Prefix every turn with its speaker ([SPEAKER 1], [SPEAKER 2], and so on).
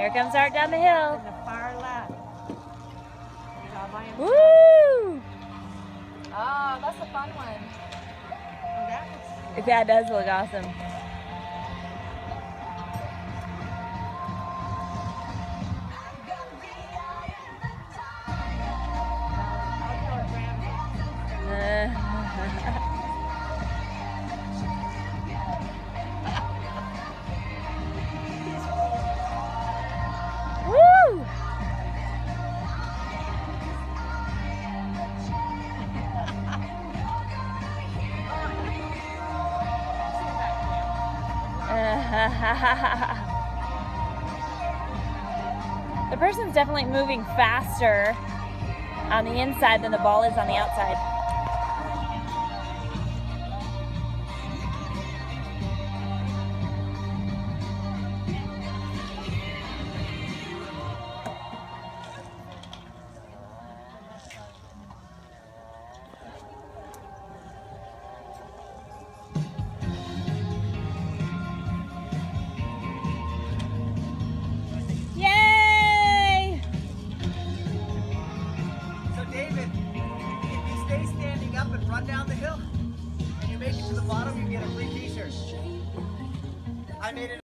[SPEAKER 1] Here comes Art down the hill.
[SPEAKER 2] In the far left.
[SPEAKER 1] Woo!
[SPEAKER 3] Oh, that's a fun one.
[SPEAKER 2] Oh, that looks
[SPEAKER 1] That does look awesome.
[SPEAKER 2] outdoor gravity.
[SPEAKER 1] Woo! The person's definitely moving faster on the inside than the ball is on the outside. Yay!
[SPEAKER 4] So David, if you stay standing up and run down the hill, and you make it to the bottom, you get a free t-shirt. I made it.